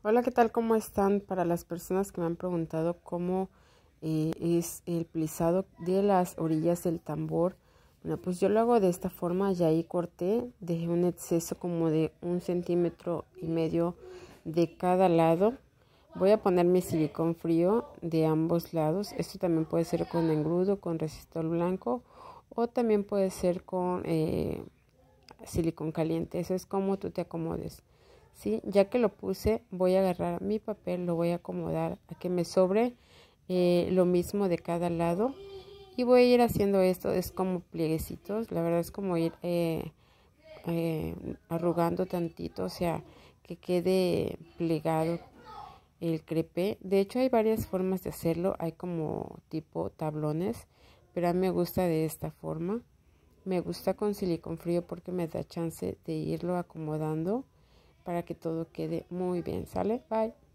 Hola, ¿qué tal? ¿Cómo están? Para las personas que me han preguntado cómo es el plisado de las orillas del tambor, bueno, pues yo lo hago de esta forma. Ya ahí corté, dejé un exceso como de 1,5 centímetros de cada lado. Voy a poner mi silicón frío de ambos lados. Esto también puede ser con engrudo, con resistor blanco, o también puede ser con silicón caliente. Eso es como tú te acomodes. ¿Sí? Ya que lo puse, voy a agarrar mi papel, lo voy a acomodar a que me sobre lo mismo de cada lado, y voy a ir haciendo esto. Es como plieguecitos, la verdad es como ir arrugando tantito, o sea, que quede plegado el crepé. De hecho, hay varias formas de hacerlo, hay como tipo tablones, pero a mí me gusta de esta forma. Me gusta con silicón frío porque me da chance de irlo acomodando para que todo quede muy bien. ¿Sale? Bye.